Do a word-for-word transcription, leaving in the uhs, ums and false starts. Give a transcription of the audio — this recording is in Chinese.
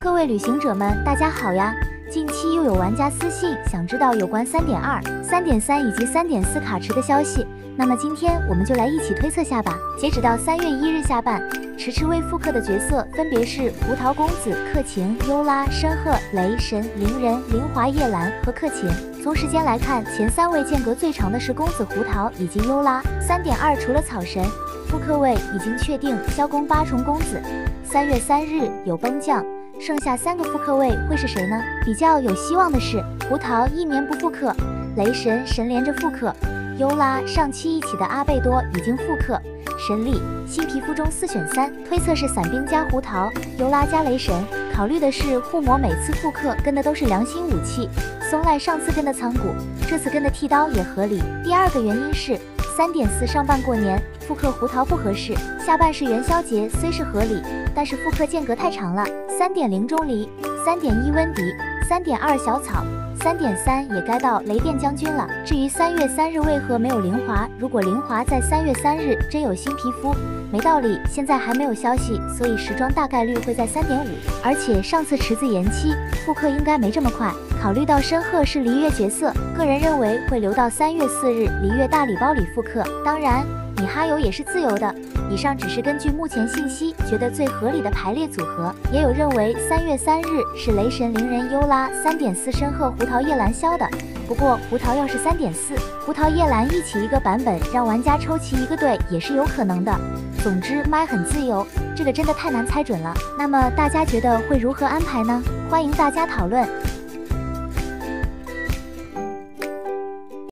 各位旅行者们，大家好呀！近期又有玩家私信想知道有关三点二、三点三以及三点四卡池的消息，那么今天我们就来一起推测下吧。截止到三月一日下半，迟迟未复刻的角色分别是胡桃公子、克勤、优拉、申鹤、雷神、灵人、灵华、叶兰和克勤。从时间来看，前三位间隔最长的是公子胡桃以及优拉。三点二除了草神，复刻位已经确定，萧公八重公子。三月三日有崩将。剩下三个复刻位会是谁呢？比较有希望的是胡桃一年不复刻，雷神神连着复刻，优拉上期一起的阿贝多已经复刻，神力新皮肤中四选三，推测是伞兵加胡桃，优拉加雷神。考虑的是护魔每次复刻跟的都是良心武器，松濑上次跟的仓谷，这次跟的剃刀也合理。第二个原因是三点四上半过年复刻胡桃不合适，下半是元宵节虽是合理，但是复刻间隔太长了。三点零钟离，三点一温迪，三点二小草，三点三也该到雷电将军了。至于三月三日为何没有灵华，如果灵华在三月三日真有新皮肤，没道理，现在还没有消息，所以时装大概率会在三点五。而且上次池子延期，复刻应该没这么快。考虑到申鹤是璃月角色，个人认为会留到三月四日璃月大礼包里复刻。当然，米哈游也是自由的。以上只是根据目前信息觉得最合理的排列组合，也有认为三月三日是雷神灵人优拉，三点四申鹤胡桃叶兰消的。不过胡桃要是三点四，胡桃叶兰一起一个版本，让玩家抽齐一个队也是有可能的。总之麦很自由，这个真的太难猜准了。那么大家觉得会如何安排呢？欢迎大家讨论。